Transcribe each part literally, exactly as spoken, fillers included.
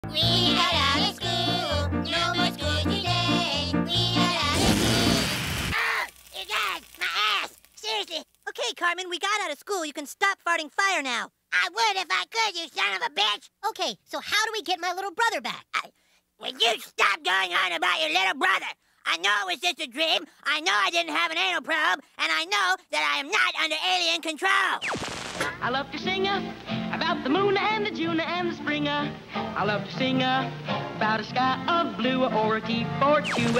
We got out of school. No more school today. We got out of school. Oh, you guys, my ass. Seriously. Okay, Cartman, we got out of school. You can stop farting fire now. I would if I could, you son of a bitch. Okay, so how do we get my little brother back? I, will you stop going on about your little brother? I know it was just a dream. I know I didn't have an anal probe. And I know that I am not under alien control. I love to sing uh, about the moon and the June and the spring. uh. I love to sing uh, about a sky of blue or a T forty-two.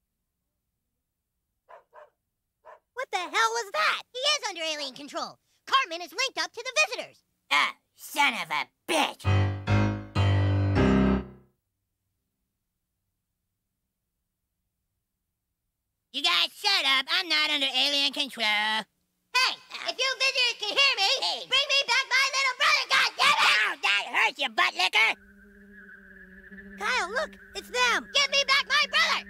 What the hell was that? He is under alien control. Cartman is linked up to the visitors. Ah, son of a bitch. You guys shut up. I'm not under alien control. Hey, if you visitors can hear me, hey, bring me back my little brother, goddammit! Ow, that hurts, you butt licker! Kyle, look, it's them. Give me back my brother!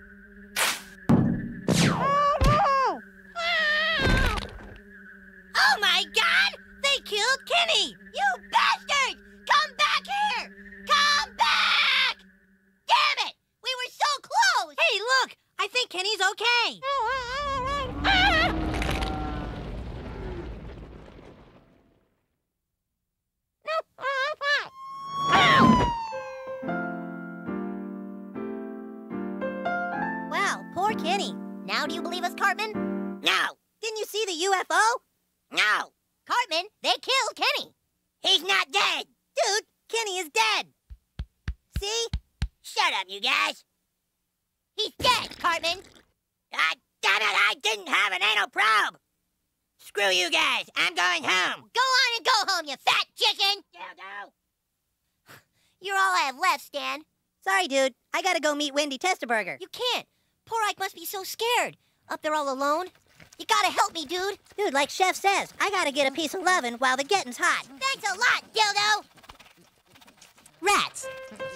Oh my God! They killed Kenny! You bastards! Come back here! Come back! Damn it! We were so close! Hey, look! I think Kenny's okay. Wow, poor Kenny. Now do you believe us, Cartman? No! Didn't you see the U F O? No! Cartman, they killed Kenny! He's not dead! Dude, Kenny is dead. See? Shut up, you guys! He's dead, Cartman! God damn it, I didn't have an anal probe! Screw you guys, I'm going home! Go on and go home, you fat chicken! Dildo! You're all I have left, Stan. Sorry, dude. I gotta go meet Wendy Testaburger. You can't. Poor Ike must be so scared. Up there all alone. You gotta help me, dude. Dude, like Chef says, I gotta get a piece of lovin' while the getting's hot. Thanks a lot, dildo! Rats.